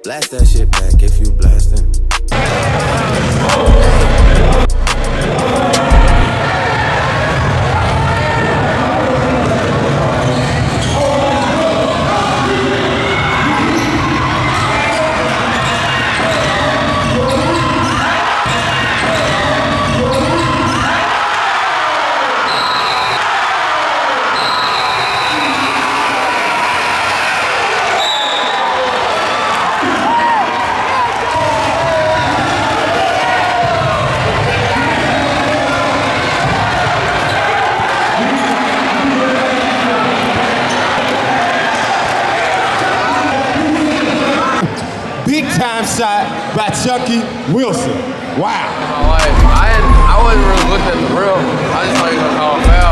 Blast that shit back if you blasting. Big time shot by Chucky Wilson. Wow. I wasn't really looking at the real. I just thought he was gonna call a foul.